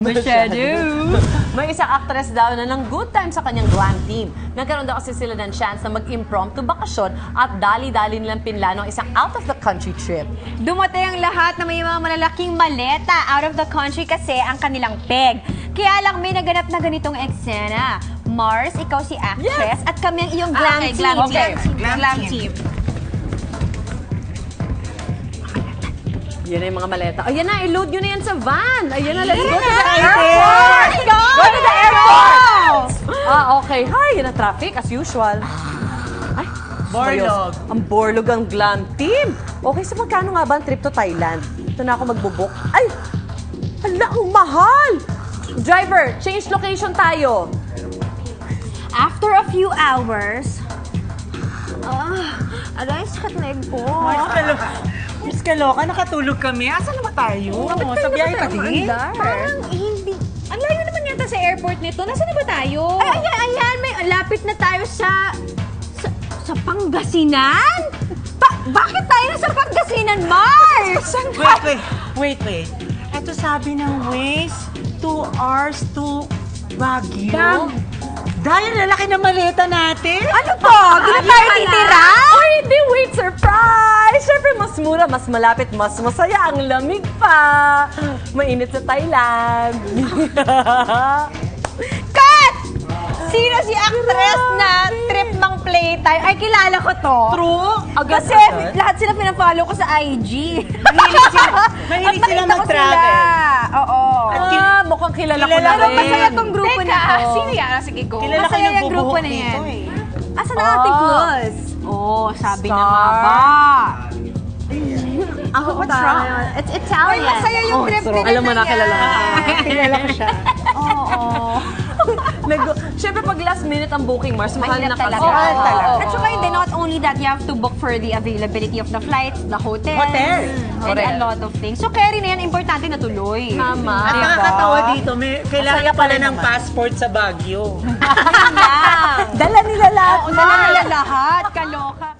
Masyado. May isang actress daw na ng good time sa kanyang glam team. Nagkaroon daw kasi sila ng chance na mag-impromptu bakasyon at dali-dali nilang pinlano ang isang out-of-the-country trip. Dumating ang lahat na may mga malalaking maleta out of the country kasi ang kanilang peg. Kaya lang may naganap na ganitong eksena. Mars, ikaw si actress at kami ang iyong glam team. Glam team. Yan na yung mga maleta. Ayan na, i-load nyo na yan sa van. Ayan na, let's go to the Excited! airport! Go! Go to the airport! Okay. Hi, yan ang traffic as usual. Ay, Borlog. Ang borlog ang glam team. Okay, so magkano nga ba ang trip to Thailand? Ito na ako magbubuk. Ay, hala, ang mahal! Driver, change location tayo. After a few hours, aray, sakit leg ko. Miss Kaloka, nakatulog kami. Asan na ba tayo? Sa biyahe pa din. Parang hindi. Ang layo naman yata sa airport nito. Nasaan na ba tayo? Ay, ayan. May lapit na tayo sa Pangasinan? Bakit tayo na sa Pangasinan, Mars? Wait. Ito sabi ng Waze, 2 hours to Baguio. Dahil lalaki na maleta natin. Ano po? Doon tayo titira? Uy, hindi, wait, surprise! Siyempre, mas mura, mas malapit, mas masaya, ang lamig pa. Mainit sa Thailand. Cut! Sino si actress na trip ng playtime? Ay, kilala ko to. True? Kasi lahat sila pinafollow ko sa IG. Mahilig sila mag-travel. Oo. Mukhang kilala ko na Pero rin. masaya tong grupo na to. Sino yan? Sige, go. Kilala ko Masaya yung yung grupo bubuhok na dito yan. eh. Asan ang ating close? Oh, sabi na nga ba. Ako, what's wrong? It's Italian. Ay, masaya yung trip nila. Alam mo na, kilala ko. Kilala ko siya. Oo. Siyempre, pag last minute ang booking, Mars, mahal na Mahirap kasi. talaga. Mahal talaga. At saka hindi, not only that, you have to book for the availability of the flights, the hotel. And Correct. a lot of things. So, carry na yan, importante na tuloy. Tama. At nakakatawa dito, kailangan Masaya pa pala rin ng naman. passport sa Baguio. Yun lang. Dala nila lahat, Oo, dala nila lahat. Kaloka.